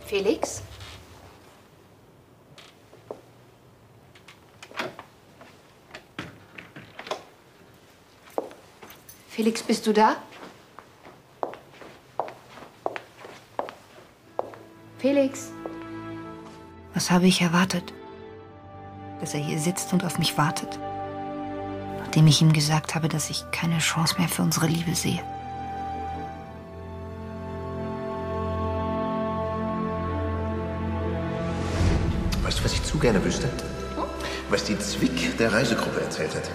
Felix? Felix, bist du da? Felix? Was habe ich erwartet? Dass er hier sitzt und auf mich wartet. Nachdem ich ihm gesagt habe, dass ich keine Chance mehr für unsere Liebe sehe. Weißt du, was ich zu gerne wüsste? Was die Zwick der Reisegruppe erzählt hat.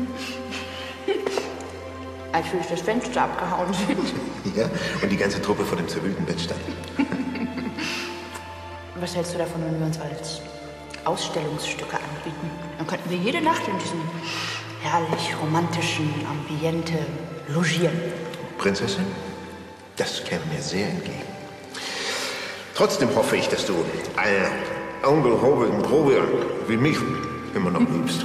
Als wir durch das Fenster abgehauen sind. Ja, und die ganze Truppe vor dem zerwühlten Bett stand. Was hältst du davon, wenn wir uns als Ausstellungsstücke anbieten? Dann könnten wir jede Nacht in diesem herrlich romantischen Ambiente logieren. Prinzessin, das käme mir sehr entgegen. Trotzdem hoffe ich, dass du eine ungehobelten Probe wie mich immer noch liebst.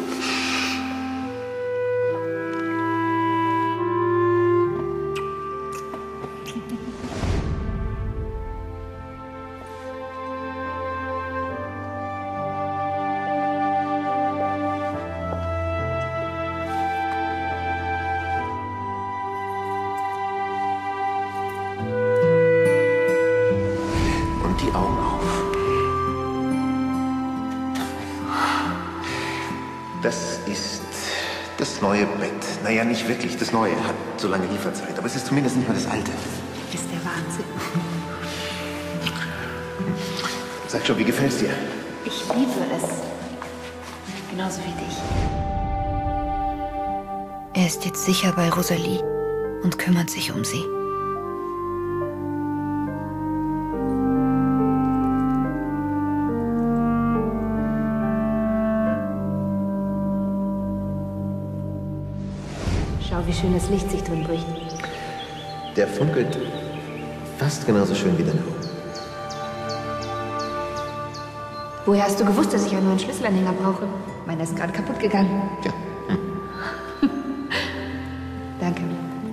Das ist das neue Bett. Naja, nicht wirklich. Das neue hat so lange Lieferzeit. Aber es ist zumindest nicht mehr das alte. Ist der Wahnsinn. Sag schon, wie gefällt's dir? Ich liebe es. Genauso wie dich. Er ist jetzt sicher bei Rosalie und kümmert sich um sie. Schau, wie schön das Licht sich drin bricht. Der funkelt fast genauso schön wie deine Augen. Woher hast du gewusst, dass ich einen neuen Schlüsselanhänger brauche? Meiner ist gerade kaputt gegangen. Ja. Danke.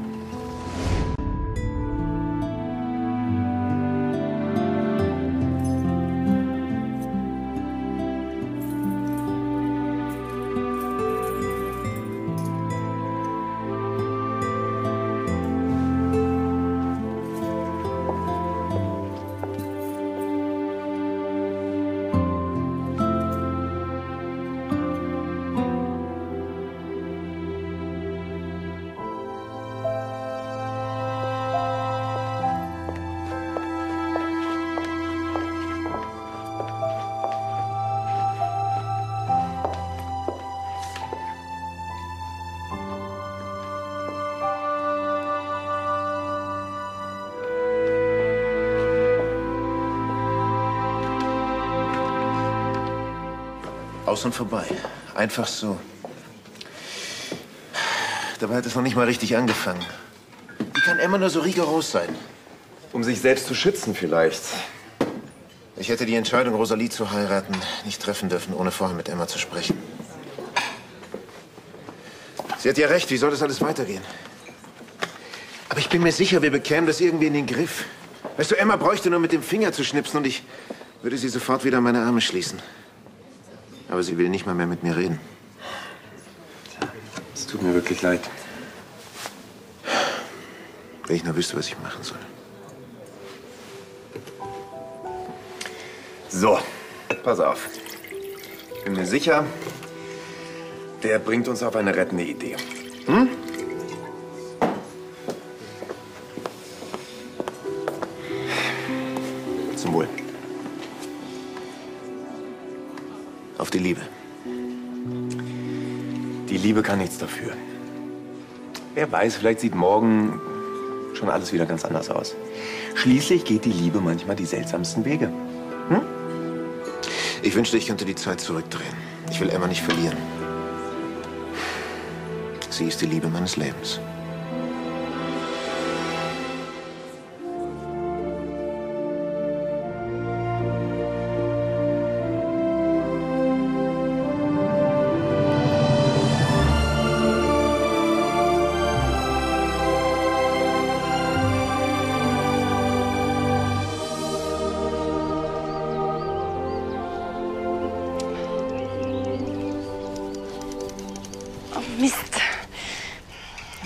Aus und vorbei. Einfach so. Dabei hat es noch nicht mal richtig angefangen. Wie kann Emma nur so rigoros sein? Um sich selbst zu schützen vielleicht. Ich hätte die Entscheidung, Rosalie zu heiraten, nicht treffen dürfen, ohne vorher mit Emma zu sprechen. Sie hat ja recht, wie soll das alles weitergehen? Aber ich bin mir sicher, wir bekämen das irgendwie in den Griff. Weißt du, Emma bräuchte nur mit dem Finger zu schnipsen und ich würde sie sofort wieder an meine Arme schließen. Aber sie will nicht mal mehr mit mir reden. Es tut mir wirklich leid. Wenn ich nur wüsste, was ich machen soll. So, pass auf. Ich bin mir sicher, der bringt uns auf eine rettende Idee. Hm? Zum Wohl. Auf die Liebe. Die Liebe kann nichts dafür. Wer weiß, vielleicht sieht morgen schon alles wieder ganz anders aus. Schließlich geht die Liebe manchmal die seltsamsten Wege. Hm? Ich wünschte, ich könnte die Zeit zurückdrehen. Ich will Emma nicht verlieren. Sie ist die Liebe meines Lebens.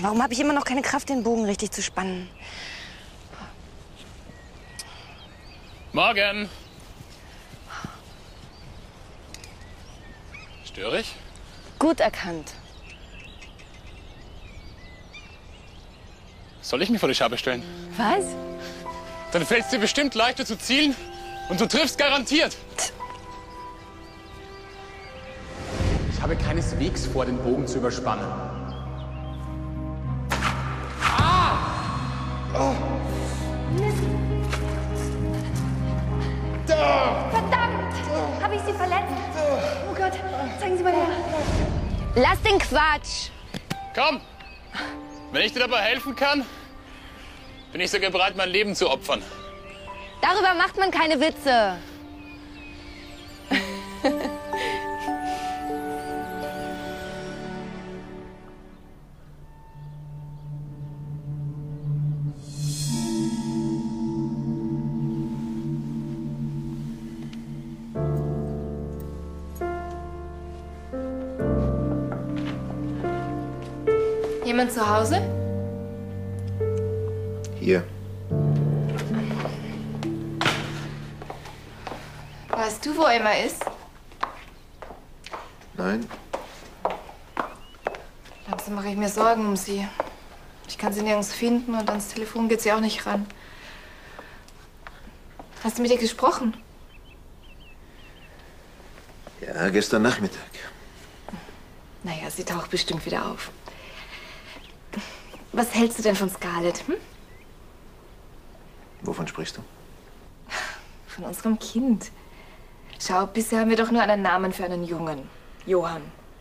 Warum habe ich immer noch keine Kraft, den Bogen richtig zu spannen? Morgen. Störe ich? Gut erkannt. Soll ich mich vor die Scheibe stellen? Was? Dann fällt es dir bestimmt leichter zu zielen und du triffst garantiert. Ich habe keineswegs vor, den Bogen zu überspannen. Verdammt! Habe ich Sie verletzt? Oh Gott, zeigen Sie mal her. Lass den Quatsch! Komm, wenn ich dir dabei helfen kann, bin ich sogar bereit, mein Leben zu opfern. Darüber macht man keine Witze. Jemand zu Hause? Hier. Weißt du, wo Emma ist? Nein? Langsam mache ich mir Sorgen um sie. Ich kann sie nirgends finden und ans Telefon geht sie auch nicht ran. Hast du mit ihr gesprochen? Ja, gestern Nachmittag. Naja, sie taucht bestimmt wieder auf. Was hältst du denn von Scarlett? Hm? Wovon sprichst du? Von unserem Kind. Schau, bisher haben wir doch nur einen Namen für einen Jungen. Johann.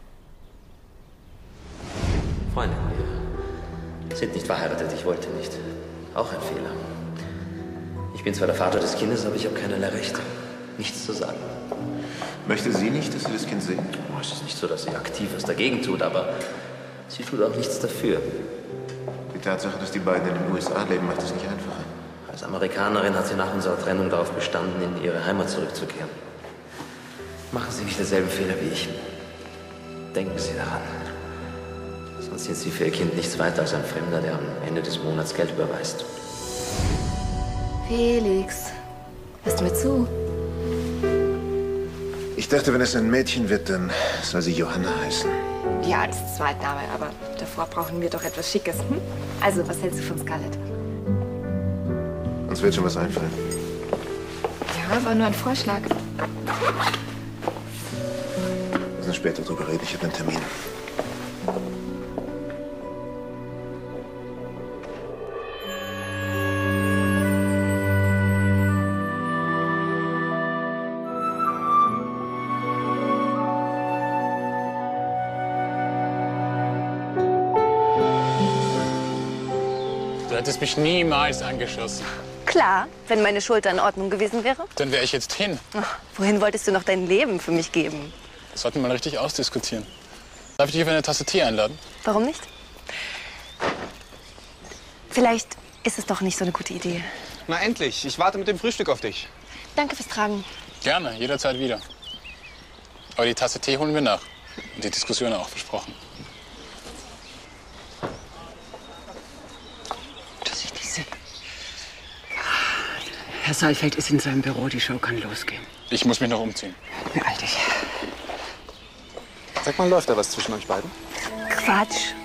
Freunde, wir sind nicht verheiratet. Ich wollte nicht. Auch ein Fehler. Ich bin zwar der Vater des Kindes, aber ich habe keinerlei Rechte. Nichts zu sagen. Möchte sie nicht, dass Sie das Kind sehen? Oh, es ist nicht so, dass sie aktiv was dagegen tut, aber sie tut auch nichts dafür. Die Tatsache, dass die beiden in den USA leben, macht es nicht einfacher. Als Amerikanerin hat sie nach unserer Trennung darauf bestanden, in ihre Heimat zurückzukehren. Machen Sie nicht denselben Fehler wie ich. Denken Sie daran. Sonst sind Sie für Ihr Kind nichts weiter als ein Fremder, der am Ende des Monats Geld überweist. Felix, hörst du mir zu? Ich dachte, wenn es ein Mädchen wird, dann soll sie Johanna heißen. Ja, als Zweitname, aber davor brauchen wir doch etwas Schickes. Hm? Also, was hältst du von Scarlett? Uns wird schon was einfallen. Ja, war nur ein Vorschlag. Wir müssen später drüber reden. Ich habe einen Termin. Du hättest mich niemals angeschossen. Klar, wenn meine Schulter in Ordnung gewesen wäre. Dann wäre ich jetzt hin. Ach, wohin wolltest du noch dein Leben für mich geben? Das sollten wir mal richtig ausdiskutieren. Darf ich dich auf eine Tasse Tee einladen? Warum nicht? Vielleicht ist es doch nicht so eine gute Idee. Na endlich, ich warte mit dem Frühstück auf dich. Danke fürs Tragen. Gerne, jederzeit wieder. Aber die Tasse Tee holen wir nach. Und die Diskussion auch, versprochen. Vorsichtig sind. Herr Saalfeld ist in seinem Büro, die Show kann losgehen. Ich muss mich noch umziehen. Beeil dich. Sag mal, läuft da was zwischen euch beiden? Quatsch.